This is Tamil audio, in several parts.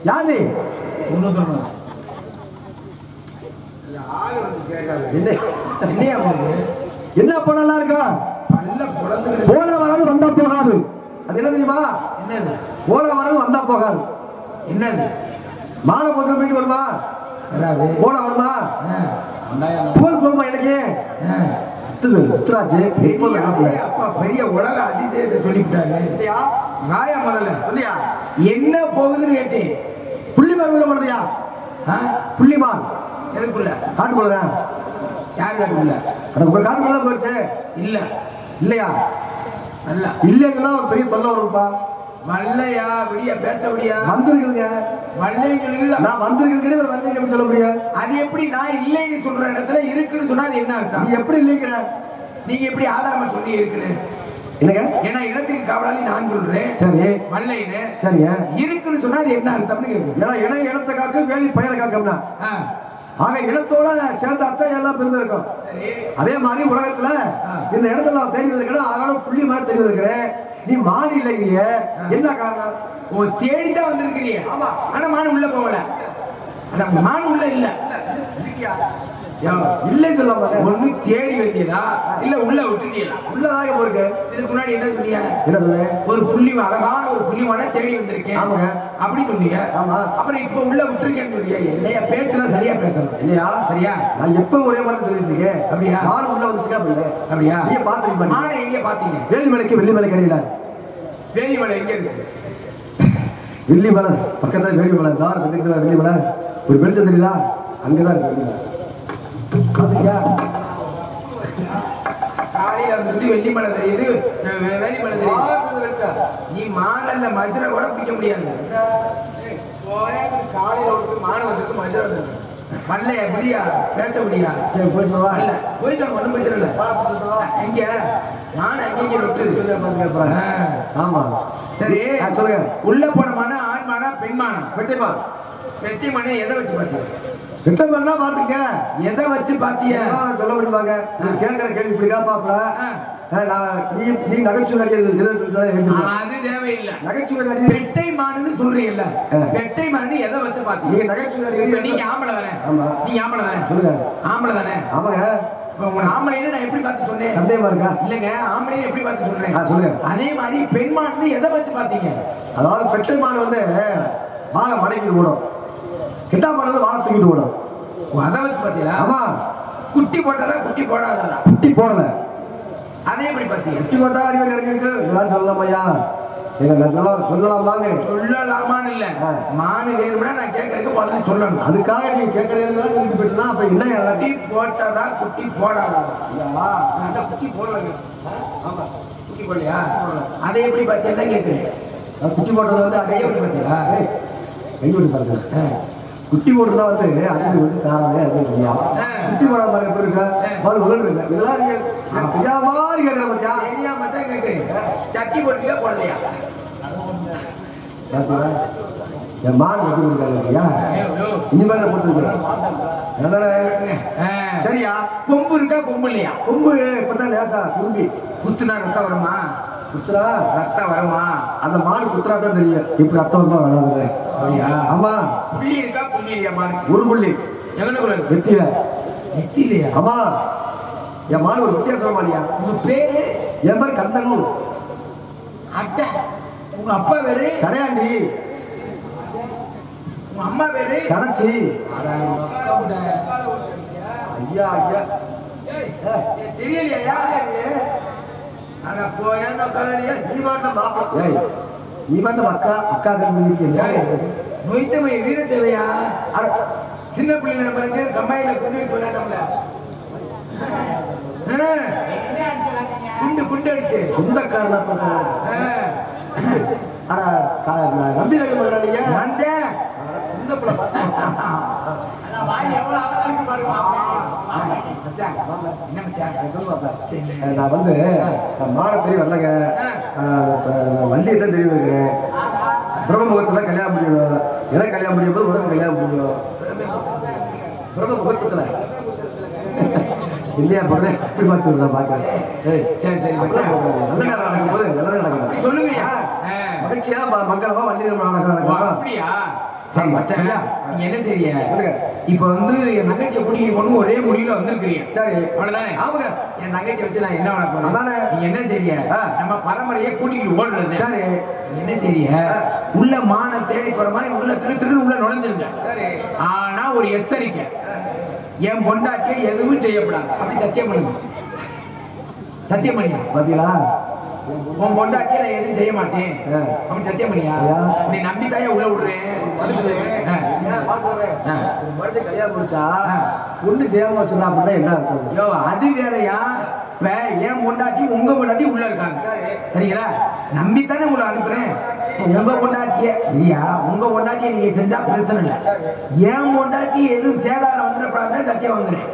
யாரு என்ன போனலாம் இருக்கா போல வராது வந்தா போகாது. அது என்ன தெரியுமா? போல வராது வந்தா போகாது. என்னது மாலை போட்டு போயிட்டு வருமா? போன வருமா? போல் போமா எனக்கு பெரிய உலக அதிசயத்தை சொல்லிவிட்டாரு. காயா முதல்ல சொல்லியா என்ன போகுதுன்னு கேட்டேன். புள்ளிமான் உள்ள போனதையா? புள்ளிமான் எனக்குள்ள காட்டுக்குள்ளதான். யார் காட்டுக்குள்ள? உங்க காட்டுக்குள்ள போச்சு. இல்ல இல்லையா? அல்ல இல்லைன்னா ஒரு பெரிய தொல்லை வரும்ப்பா. வல்லையா விடியா பேச்ச விடியா வந்திருக்குதுங்க. வல்லைன்னு நான் வந்திருக்குது வந்திருக்கேன்னு சொல்ல முடியாது. அது எப்படி நான் இல்லைன்னு சொல்ற இடத்துல இருக்குன்னு சொன்னா அது என்ன அர்த்தம்? நீ எப்படி இல்லைங்கிற? நீங்க எப்படி ஆதாரமா சொல்லி இருக்குன்னு? என்னங்க? ஏன்னா இடத்துக்கு காவலாளி நான் சொல்றேன். சரி வல்லைன்னு சரிங்க. இருக்குன்னு சொன்னா அது என்ன அர்த்தம்னு கேட்கும். ஏன்னா இடம் இடத்தை காக்க வேலி பயனை காக்கம்னா ஆக இடத்தோட சேர்ந்த அர்த்தம் எல்லாம் பெருமை இருக்கும். அதே மாதிரி உலகத்துல இந்த இடத்துல நான் தேடி வந்திருக்கேன். அதனால புள்ளி மாதிரி தேடி வந்திருக்கிறேன். நீ மாடு இல்லைங்கிறிய என்ன காரணம்? ஓ தேடிதான் வந்திருக்கிறிய. ஆமா. ஆனா மாடு உள்ள போகல. மாடு உள்ள இல்ல இல்லைன்னு சொல்ல மாட்டேன். ஒண்ணு தேடி வைத்தியதா இல்ல உள்ள விட்டுட்டியதா? உள்ளதாக போருக்கு. இதுக்கு முன்னாடி என்ன சொன்னீங்க? என்ன சொல்லுவேன்? ஒரு புள்ளி அழகான ஒரு புள்ளிமான தேடி வந்திருக்கேன். ஆமாங்க. அப்படி சொன்னீங்க. ஆமா. அப்புறம் இப்ப உள்ள விட்டுருக்கேன்னு சொல்லியா? இல்லையா பேச்சுலாம் சரியா பேசணும் இல்லையா? சரியா? நான் எப்ப ஒரே மாதிரி சொல்லிட்டு இருக்கேன். அப்படியா? மாடு உள்ள வந்துச்சுக்கா அப்படியே. அப்படியா? நீங்க பாத்துருக்கீங்க. மாடை எங்க பாத்தீங்க? வேலிமலைக்கு வெள்ளிமலை கிடையில. வேலிமலை எங்க இருக்கு? வெள்ளிமலை பக்கத்துல வேலிமலை தார் பக்கத்துல வெள்ளிமலை ஒரு வெளிச்சம் தெரியுதா? அங்கதான் இருக்கு. காலையில வந்து வெள்ளிமலை தெரியுது, வேலிமலை தெரியுது. நீ மாடல்ல மதுரை கூட பிடிக்க முடியாது. காலையில வந்து மாடு வந்துருக்கு மதுரை வந்துருக்கு. வரலையா முடியா பேச முடியா? சரி போயிட்டு வா. இல்ல போயிட்டு ஒண்ணும் பிரச்சனை இல்ல. எங்க நான் எங்க விட்டு? ஆமா சரி சொல்லுங்க. உள்ள போன மானா ஆண் மானா பெண் மானா? வெட்டிமா வெட்டி மானை எதை வச்சு பாத்தீங்க? வெட்டமா பாத்துக்க. எதை வச்சு பாத்தீங்க? சொல்ல முடியுமாங்க? கேட்கிற கேள்வி இப்படி கேட்பாப்ல. நீ நகைச்சுவை நடிகர் அது தேவையில்லை. நகைச்சுவை நடிகர் வெட்டை மானுன்னு சொல்றீங்கல்ல, வெட்டை மானு எதை வச்சு பாத்தீங்க? நீங்க நகைச்சுவை நடிகர். நீங்க ஆம்பளை தானே? ஆமா. நீங்க ஆம்பளை தானே? சொல்லுங்க. ஆம்பளை தானே? ஆமாங்க. உங்க ஆம்பளைன்னு நான் எப்படி பார்த்து சொன்னேன்? சந்தேகமா இருக்கா? இல்லங்க, ஆம்பளைன்னு எப்படி பார்த்து சொல்றேன்? சொல்லுங்க. அதே மாதிரி பெண் மானு எதை வச்சு பாத்தீங்க? அதாவது பெட்டை மான் வந்து வாழை மடக்கிட்டு ஓடும், கிட்டா மான் வந்து வாழை தூக்கிட்டு ஓடும். அதை வச்சு பாத்தீங்களா? ஆமா. குட்டி போட்டதா குட்டி போடாதா? குட்டி போடல. அதே எப்படி பாத்தீங்க? குட்டி போட்டா அடிவடி இறங்கிருக்கு. இதெல்லாம் சொல்லலாம் ஐயா. சொல்லலாமாங்க? சொல்லலாமான்னு இல்ல, மானு வேணும்னா நான் கேட்கறதுக்கு பதில் சொல்லணும். அதுக்காக நீங்க கேட்கறதுனா அப்ப என்ன? குட்டி போட்டதா குட்டி போடாதா? குட்டி போடலங்க. ஆமா குட்டி போடலையா? அதை எப்படி பார்த்தா கேட்குறேன். குட்டி போட்டது வந்து கையை விட்டு பார்த்தீங்களா? கை விட்டு பாருங்க. குட்டி போட்டுதான் வந்து அடிக்கடி வந்து தாராவே அது குட்டி போட மாதிரி எப்படி இருக்கா? பால் உலக இருக்கு. இதெல்லாம் நீங்க தெரியாத மாதிரி கேட்கற பத்தியா? தெரியாம தான் கேட்குறேன். சட்டி போட்டுக்கா போடலையா? என் மாடு வச்சு கொடுக்காங்க இல்லையா? இனிமேல் நான் போட்டுருக்கேன். சரியா? கொம்பு இருக்கா கொம்பு இல்லையா? கொம்பு இப்பதான் லேசா குரும்பி குத்துனா ரத்தம் வருமா? குத்துறா ரத்தம் வருமா? அந்த மாடு குத்துறா தான் தெரியும். இப்ப ரத்தம் வருமா வராது. ஆமா. புள்ளி இருக்கா புள்ளி இல்லையா? மாடு ஒரு புள்ளி எங்கன்னு வெத்தியில. வெத்திலையா? ஆமா. என் மாடு ஒரு வித்தியாசமா இல்லையா? உங்க பேரு? என் பேர் கந்தனூர். அட்ட. உங்க அப்பா பேரு? சடையாண்டி. உங்க அம்மா பேரு? சடச்சி. ஐயா ஐயா தெரியலையா? யாரு? ஆனா போயா நீ மாட்ட மாப்பிள்ள. நீ மாட்ட அக்கா அக்கா நொய்த்தமை வீர தேவையா? சின்ன பிள்ளைங்க நம்ம கம்மாயில கொண்டு சொல்லாட்டோம்ல, குண்டு குண்டு அடிச்சு சொந்தக்காரனா நம்பி நீங்க நான் வந்து மாட தெரிய வரலங்க. வள்ளியை தான் தெரிய இருக்கிறேன். பிரம்மமுகத்துல கல்யாணம் முடியணும். எனக்கு கல்யாணம் முடியும் போது உடனே கல்யாணம் முடியும். பிரம்மமுகத்துல இல்லையா? பொண்ணு எப்படி பார்த்து நான் பார்க்கிறேன். சரி சரி நல்ல நேரம் நடக்கும் போது நல்ல நடக்கும். சொல்லுங்க மகிழ்ச்சியா மங்களமா வள்ளி நாடகம் நடக்கும். அப்படியா? சரி மச்சான் நீங்க என்ன செய்ய இப்ப வந்து என் தங்கச்சியை கூட்டிட்டு போகணும் ஒரே முடிவுல வந்திருக்கிறீங்க சரி அவ்வளவுதானே ஆமாங்க என் தங்கச்சி வச்சு நான் என்ன பண்ண போறேன் அதானே நீங்க என்ன செய்ய நம்ம பரம்பரையை கூட்டிட்டு ஓடுறது சரி என்ன செய்ய உள்ள மான தேடி போற மாதிரி உள்ள திரு உள்ள நுழைஞ்சிருங்க சரி ஆனா ஒரு எச்சரிக்கை என் பொண்டாட்டியை எதுவும் செய்யப்படாது அப்படி சத்தியம் பண்ணுங்க சத்தியம் பண்ணியா பாத்தீங்களா உன் பொண்டாட்டியை நான் எதுவும் செய்ய மாட்டேன் அப்படி சத்தியம் பண்ணியா நீ நம்பித்தாயே உள்ள விடுறேன் மனுஷன் கல்யாணம் முடிச்சா ஒண்ணு செய்யாம வச்சிருந்தா அப்படின்னா என்ன அர்த்தம் யோ அது வேறையா இப்ப என் பொண்டாட்டி உங்க பொண்டாட்டி உள்ள இருக்காங்க சரிங்களா நம்பித்தானே உங்களை அனுப்புறேன் உங்க பொண்டாட்டிய இல்லையா உங்க பொண்டாட்டியை நீங்க செஞ்சா பிரச்சனை இல்லை என் பொண்டாட்டி எதுவும் சேதாரம் வந்துடப்படாத சத்தியம் வந்துடுறேன்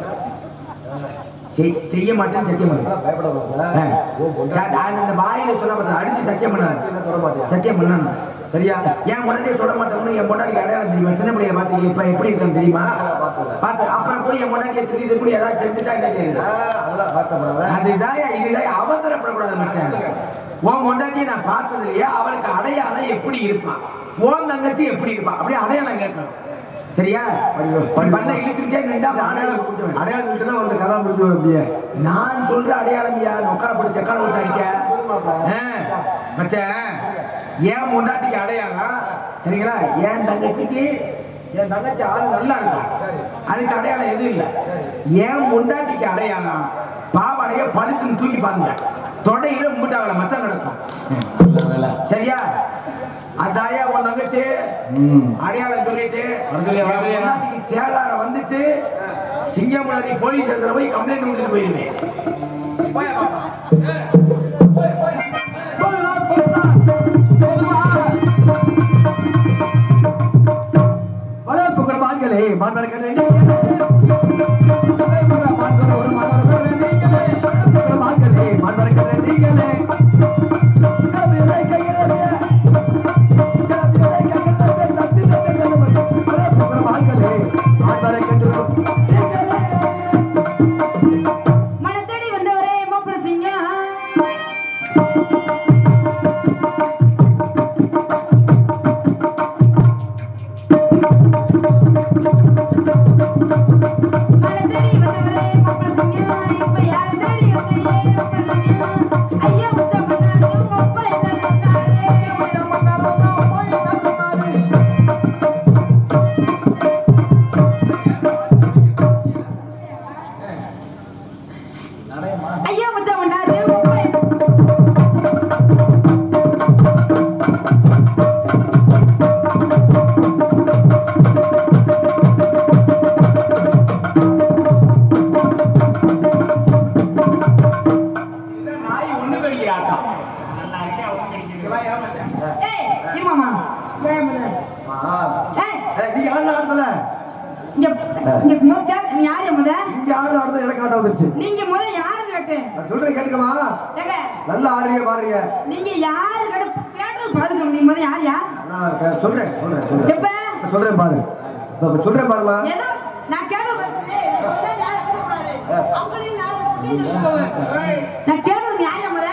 செய்ய மாட்டேன்னு சத்தியம் பண்ண இந்த வாயில சொன்ன அடிச்சு சத்தியம் பண்ண சத்தியம் பண்ண சரியா என் பொண்டாட்டியை தொட மாட்டோம்னு என் பொண்டாட்டிக்கு அடையாளம் தெரியுமா சின்ன பிள்ளைய பார்த்து இப்ப எப்படி இருக்கான்னு தெரியுமா பார்த்து அப்புறம் போய் என் பொண்டாட்டியை திருப்பி ஏதாவது செஞ்சுட்டா என்ன செய்யுது அதுதான் இதுதான் அவசரப்படக்கூடாது மச்சான் உன் பொண்டாட்டியை நான் பார்த்தது இல்லையா அவளுக்கு அடையாளம் எப்படி இருப்பான் உன் தங்கச்சி எப்படி இருப்பான் அப்படியே அடையாளம் கேட்கணும் சரியா பண்ண இழுச்சுக்கிட்டே நின்றா அடையாளம் விட்டு தான் வந்து கதை முடிஞ்சு வரும் அப்படியே நான் சொல்ற அடையாளம் யா நொக்கால போட்டு செக்கால விட்டு அடிக்க மச்சான் ஏன் முண்டாட்டிக்கு அடையாளம் சரிங்களா என் தங்கச்சிக்கு என் தங்கச்சி ஆள் நல்லா இருக்கும் அதுக்கு அடையாளம் எதுவும் இல்லை ஏன் முண்டாட்டிக்கு அடையாளம் பாவாடைய பழுத்துன்னு தூக்கி பாருங்க தொடையில முட்டாவல மச்சம் நடக்கும் சரியா அதாயா உன் தங்கச்சி அடையாளம் சொல்லிட்டு சேலார வந்துச்சு சிங்கமுள்ளி போலீஸ் ஸ்டேஷன்ல போய் கம்ப்ளைண்ட் கொடுத்துட்டு போயிருந்தேன் மான்களே மான்களே மனத்தடி வந்தவரே மாப்பிள சிங்கம் நீங்க முதல்ல யாரு கேட்டு சொல்றேன் கேட்டுக்கமா நல்லா ஆடுறீங்க பாடுறீங்க நீங்க யாரு கேட்டு கேட்டது பாத்துக்கணும் நீங்க முதல்ல யார் யார் சொல்றேன் எப்ப சொல்றேன் பாரு சொல்றேன் பாருமா ஏதோ நான் கேட்டது நான் கேட்டது யார் முத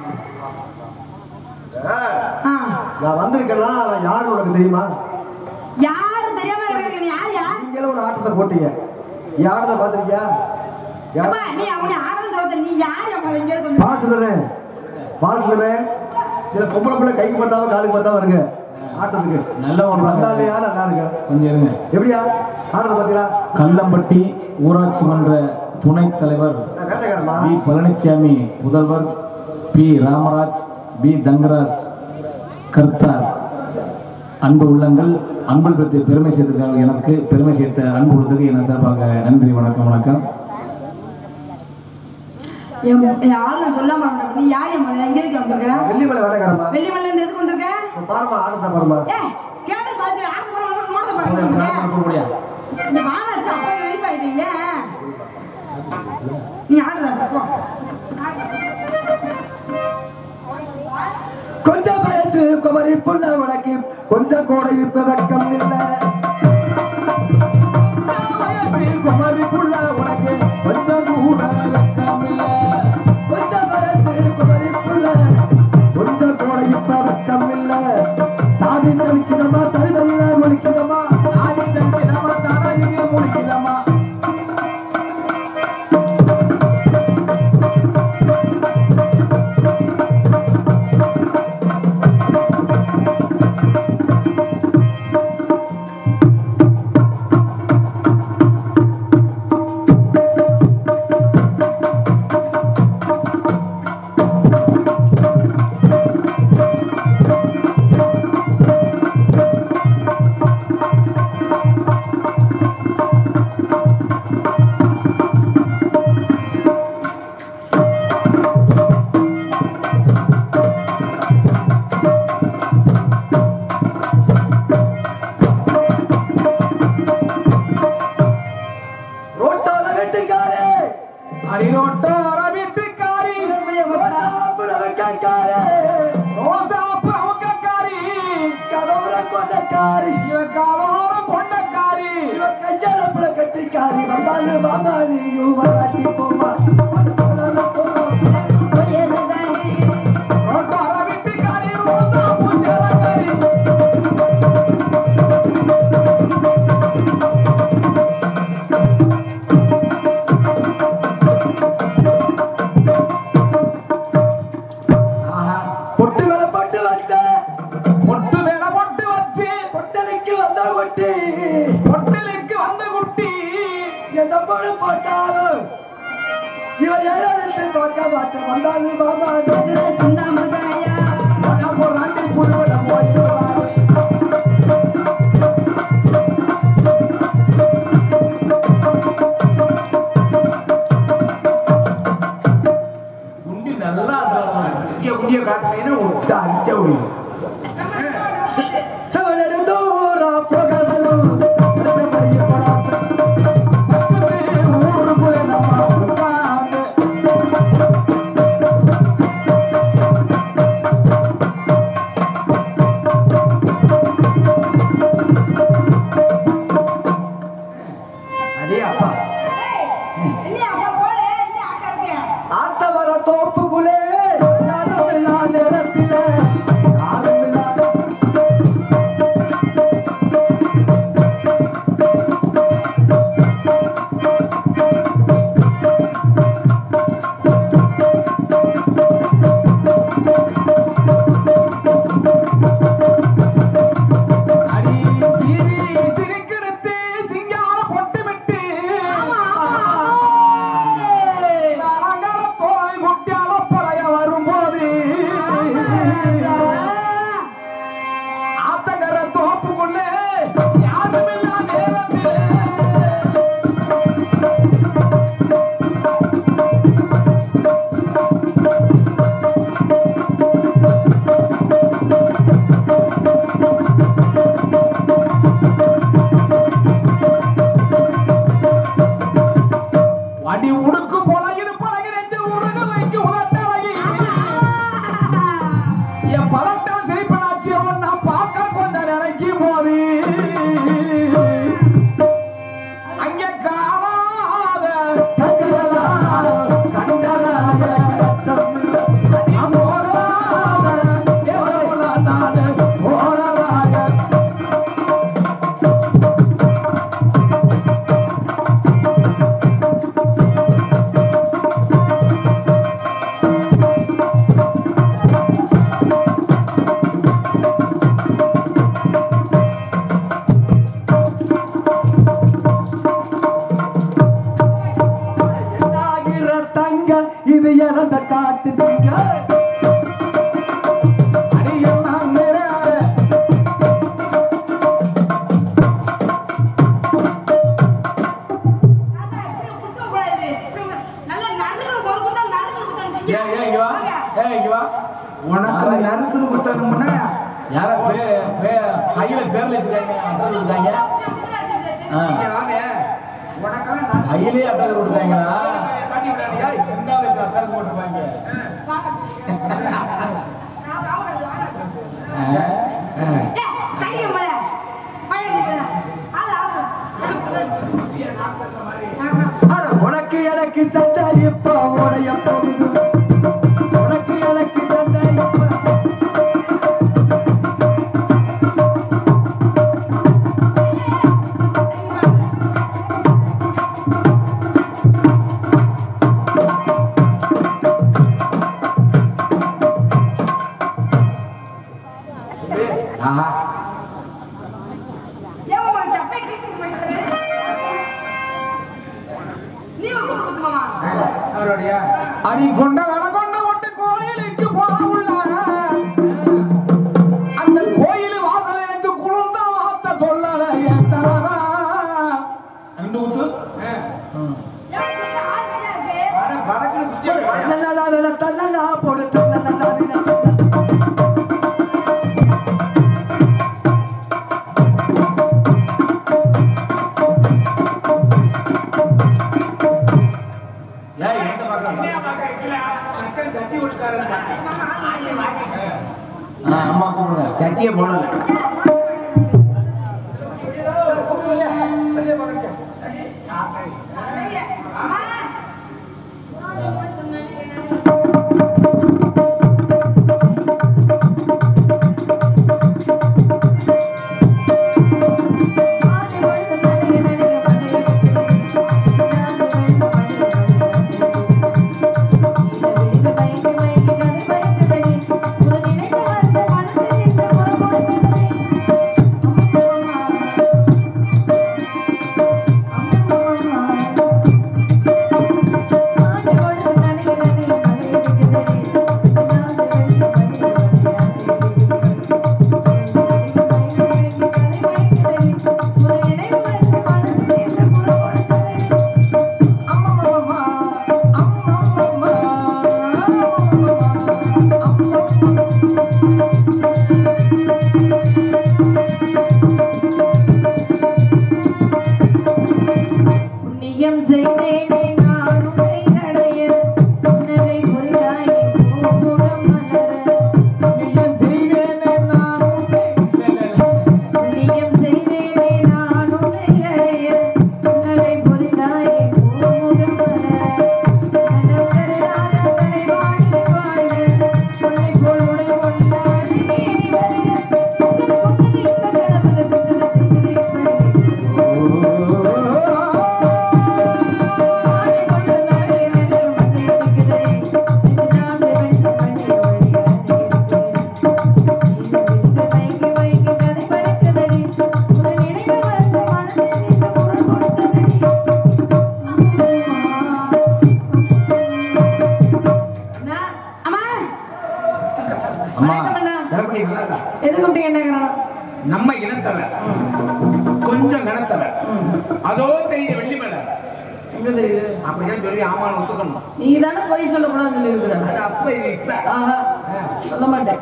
நான் வந்திருக்கேன்னா நான் யாரு உனக்கு தெரியுமா யாரு தெரியாம இருக்கீங்க யார் யார் நீங்களும் ஒரு ஆட்டத்தை போட்டீங்க யாரத பாத்திருக்கியா நீ அவனை ஆனந்தம் சொல்ற நீ யார் அம்மா இங்க இருக்கு பாலத்துல சில பொம்பளை பிள்ளை கைக்கு பார்த்தாவ காலுக்கு பார்த்தாவ இருங்க ஆட்டத்துக்கு நல்ல ஒரு வந்தாலையா நல்லா இருக்கு கொஞ்சம் இருங்க எப்படியா ஆட்டத்தை பாத்தீங்களா கல்லம்பட்டி ஊராட்சி மன்ற துணைத் தலைவர் பி பழனிசாமி முதல்வர் பி ராமராஜ் பி தங்கராஜ் கர்த்தார் அன்பு உள்ளங்கள் அன்பு பற்றி பெருமை சேர்த்திருக்கார்கள் எனக்கு பெருமை சேர்த்த அன்பு உள்ளதுக்கு என சார்பாக நன்றி வணக்கம் ஆளு சொல்லாம நீ யார் எங்க இருக்கு வந்திருக்க வெள்ளிமலை வேலைக்காரமா வெள்ளிமலை இருந்து எதுக்கு வந்திருக்க பாருமா ஆட்டத்தை பாருமா கேட்டு பாத்து ஆட்டத்தை பாருங்க மோடத பாருங்க இந்த மாமா சாப்பா வெளிப்பாயிட்டீங்க நீ ஆடுறா சாப்பா கொஞ்சம் வயசு குமரி புள்ள உனக்கு கொஞ்சம் கூட இப்ப வெக்கம் இல்ல குமரி புள்ள உனக்கு கொஞ்சம் கூட வெக்கம் இல்ல கொஞ்சம் வயசு குமரி புள்ள கொஞ்சம் கூட இப்ப வெக்கம் இல்ல நாவின் நம்ம தருமையில அடிரோட்டோர வீட்டுக்காரி ரோசாப்பு அவக்காரி கதவுற கொண்டக்காரி இவன் காலோர கொண்டக்காரி இவன் கையாளப்புல கட்டிக்காரி வந்தாலும் மாமா நீயும் வராட்டி போமா ரோட்டோர வீட்டுக்காரி ரோசாப்பு சேலக்காரி பொட்டு வேலை போட்டு வச்ச பொட்டு மேல பொட்டு வச்சு பொட்டலுக்கு வந்த கொட்டி பொட்டலுக்கு வந்த குட்டி எந்த பொண்ணு போட்டாலும் இவன் யாராவது பார்க்க மாட்டேன் வந்தாலும் மாமா சிந்தாமதாயா போறாண்டி புதுவட போயிடுவாங்க குண்டி நல்லா குண்டிய காட்டுறீன்னு விட்டு அடிச்ச முடியும் தூரம் போகலும் ஊருக்குள்ள நம்ம உட்கார்ந்து அதே அப்பா இல்லையா அப்பா போடு இல்லையா அக்கா இருக்கேன் ஆத்த வர தோப்புக்குள்ளே நான் நேரத்தில அடி சிரி சிரிக்கிடுத்து சிங்கார பொட்டு விட்டு அலங்கார தோலை குட்டியால பறைய வரும்போது ஆத்தங்கர தோப்புக்குள்ளே யாருமில்லா நேரத்திலே வடி உடுக்கு பொலகிடு பழகிட்டு உருக வைக்க உலட்டழகி என் பலட்டம் சிரிப்பனாச்சு அவன் நான் பார்க்க கொஞ்சம் நினைக்கும் போது அங்கே காணாத கண்டலாத போராத என்னாகிற தங்க இது இறந்த காட்டு தங்க அடியெல்லாம் நிறையாத தாத்தா இப்படி குத்த கூடாது இப்படி நல்ல நடந்துக்கணும் ஒரு குத்தா நடந்துக்கணும் குத்தம் ஏய் ஏய் இங்க வா ஏய் இங்க வா உனக்கு நறுக்குன்னு குத்தணும்னா யார கையில பேர்ல வச்சிருக்காங்க அட்ரஸ் கொடுத்தாங்க உனக்கெல்லாம் கையிலே அட்ரஸ் கொடுத்தாங்களா காட்டி விடாதீங்க எங்காவது அட்ரஸ் போட்டுருப்பாங்க ஆனா உனக்கு எனக்கு சண்டை இப்ப உடைய போகுது உனக்கு எனக்கு சண்டை இப்ப அடி கொண்ட வேலை கொண்ட கொண்டு கோயிலுக்கு போக உள்ள அந்த கோயில் வாசல் எனக்கு குளிர்ந்த வார்த்தை சொல்லல ரெண்டு ஊத்து தன்னா போடு ஏய் அம்மா கூப்பிடுங்க சட்டியை போடல நம்ம இனத்தவர் கொஞ்சம் கனத்தவர் அதோ தெரியுது வெள்ளி மேல எங்க தெரியுது அப்படிதான் சொல்லி ஆமான்னு ஒத்துக்கணும். நீ தானே போய் சொல்லக்கூடாதுன்னு சொல்லி இருக்கிற. அது அப்ப இது இப்ப சொல்ல மாட்டேன்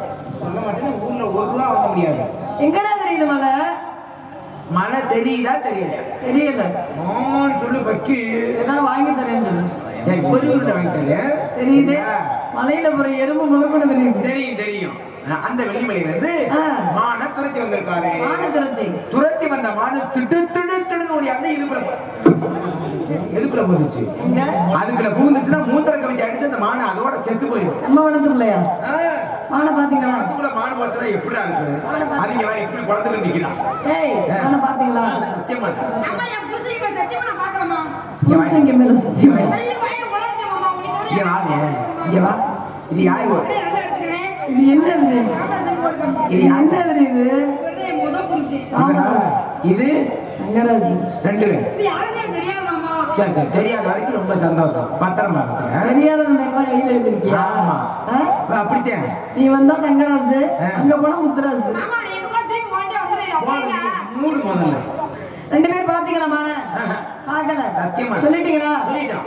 ஊர்ல ஒரு ரூபா வாங்க முடியாது. எங்கடா தெரியுது மலை? மழை தெரியுதா தெரியல? தெரியல. சொல்லு பக்கி ஏதாவது வாங்கி தரேன்னு சொல்லு. சரி பொருள் வாங்கி தரேன். தெரியுது மலையில போற எறும்பு முதற்கொண்டு தெரியுது. தெரியும் தெரியும். அந்த வெள்ளிமலையில இருந்து மான துரத்தி வந்திருக்காரு. துரத்தி வந்த மாடு திட்டு திடு திடுன்னு ஓடியாந்து எதுக்குள்ள போந்துச்சு. அதுக்குள்ள பூந்துச்சுன்னா மூத்திர கவிச்சு அடிச்சு அந்த மானை அதோட செத்து போயிடும். நம்ம வளர்த்துக்கலையா மானை பாத்தீங்களா? அதுக்குள்ள மாடு போச்சுன்னா எப்படிடா இருக்கு? அதுங்க வேற இப்படி குழந்தைகள் நிக்கிறான். மானை பாத்தீங்களா? சத்தியமா புருஷங்க மேல சத்தியமா இது யாரு? இது என்னது? இது என்னது? இது ரங்கராஜ். ரெண்டு சரி சரி தெரியாத வரைக்கும் ரொம்ப சந்தோஷம். பத்திரமா தெரியாத கையில இருக்கியா? அப்படித்தான். நீ வந்தா தங்கராசு, அங்க போனா முத்துராசு. மூடு முதல்ல ரெண்டு பேரும் பாத்தீங்களா மான? பாக்கல. சத்தியமா சொல்லிட்டீங்களா? சொல்லிட்டோம்.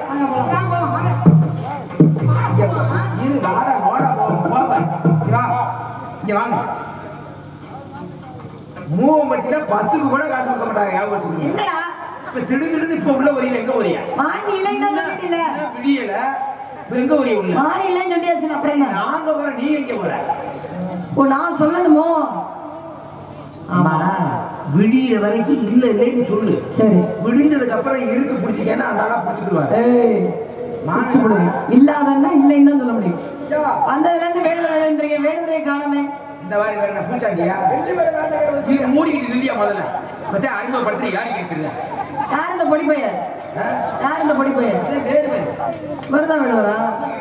மூவம்பட்டியில பஸ்ஸுக்கு கூட காசு கொடுக்க மாட்டாங்க. ஞாபகம் வச்சுக்கோங்க. இப்ப திடீர்னு இப்ப உள்ள வரையில எங்க வரியா? மாணி இல்லைன்னு சொல்லிட்டீல. விடியல. இப்ப எங்க வரியா உள்ள? மாணி இல்லைன்னு சொல்லியாச்சு. அப்புறம் நாங்க போற நீ எங்க போற? ஓ நான் சொல்லணுமோ? ஆமா விடியிற வரைக்கும் இல்ல இல்லைன்னு சொல்லு. சரி விடிஞ்சதுக்கு அப்புறம் இருக்கு பிடிச்சிக்கன்னா அந்த ஆளா பிடிச்சிக்குவாரு. இல்லாதன்னா இல்லைன்னு தான் சொல்ல முடியும். வந்ததுல இருந்து வேணுவரேன்றீங்க. வேணுவரையை காணமே. இந்த மாதிரி வேற என்ன பூச்சாண்டியா? இது மூடிக்கிட்டு நில்லியா முதல்ல. மச்சா அறிமுகப்படுத்தி யாருக்கு தெரியல. யார் இந்த பொடி பையன்? யார் இந்த பொடி பையன்? வருதா வேணுவரா?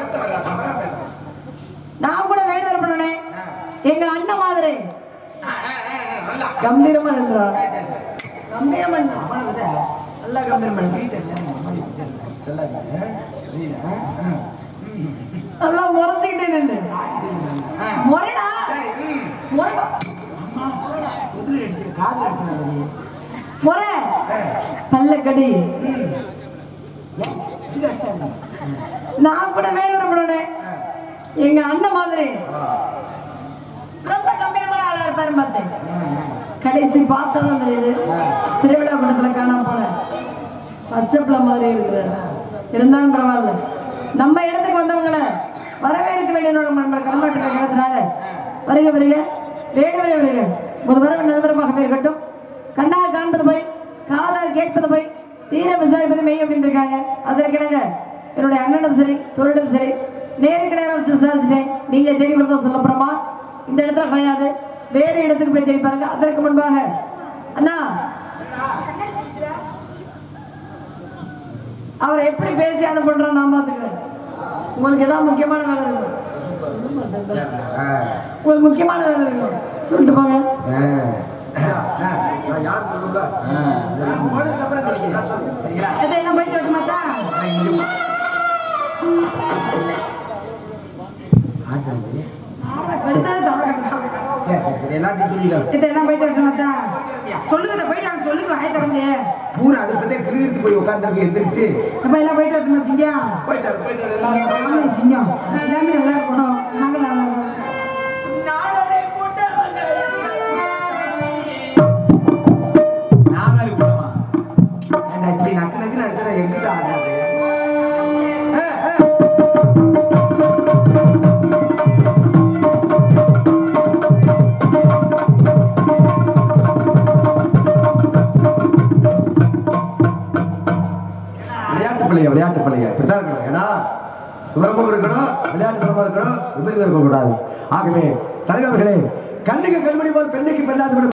நான் கூட வேணுவர பண்ணனே. எங்க அண்ணன் மாதிரி கம்பீரமா இல்லா. கம்பீரமா இல்ல. நல்லா கம்பீரமா நல்லா முறைச்சுக்கிட்டே நின்று முறைடா முறைடா முறை பல்ல கடி. நான் கூட வேணுவர பண்ணனே. எங்க அண்ணன் மாதிரி ரொம்ப கம்பீரமான ஆளா இருப்பாரு பார்த்தேன். கடைசி பார்த்ததும் தெரியுது. திருவிழா கூடத்துல காணாம போன பச்சைப்பிள்ள மாதிரி இருக்கிற இருந்தாலும் பரவாயில்ல. நம்ம கடமாற்ற காலத்தினால வருக வருக வேடு வரை வருக முதல்வரம் நிலவரமாக இருக்கட்டும். கண்ணால் காண்பது போய் காதால் கேட்பது போய் தீர விசாரிப்பது மெய் அப்படின்னு இருக்காங்க. அதற்கிணங்க என்னுடைய அண்ணனும் சரி தொழிலும் சரி நேருக்கு நேரம் வச்சு விசாரிச்சுட்டேன். நீங்க தேடி கொடுத்தா சொல்லப்படுமா? இந்த இடத்துல கிடையாது, வேறு இடத்துக்கு போய் தேடி பாருங்க. அதற்கு முன்பாக அண்ணா அவரை எப்படி பேசி அனுப்புறோம் நான் பார்த்துக்கிறேன். உங்களுக்கு ஏதாவது முக்கியமான வேலை இருக்கும், உங்களுக்கு முக்கியமான வேலை இருக்கும் சொல்லிட்டு போங்க. எல்லாம் போயிட்டு வரட்டுமாத்தா? இதெல்லாம் போயிட்டு வரட்டுமாத்தா? சொல்லுங்க போயிட்டு வாங்க, சொல்லுங்க வாய் திறந்து. பூரா அதுக்கு கிரிவித்து போய் உட்காந்துருக்கு எந்திரிச்சு அப்ப எல்லாம் போயிட்டு வரட்டுமா சிங்கம்? போயிட்டு சிங்கம் எல்லாமே நல்லா இருக்கணும், நாங்கள் நல்லா இருக்கணும். நான் இருக்கணுமா? இப்படி நக்கு நக்கு நடக்கிற எங்கிட்ட ஆகாது. விளையாட்டு பிள்ளைங்க இப்படிதான் இருக்கணும். ஏன்னா சுரமும் இருக்கணும், விளையாட்டு தரமா இருக்கணும், விபரீதம் இருக்கக்கூடாது. ஆகவே தலைவர்களே, கண்ணுக்கு கண்மணி போல் பெண்ணுக்கு பெண்ணாது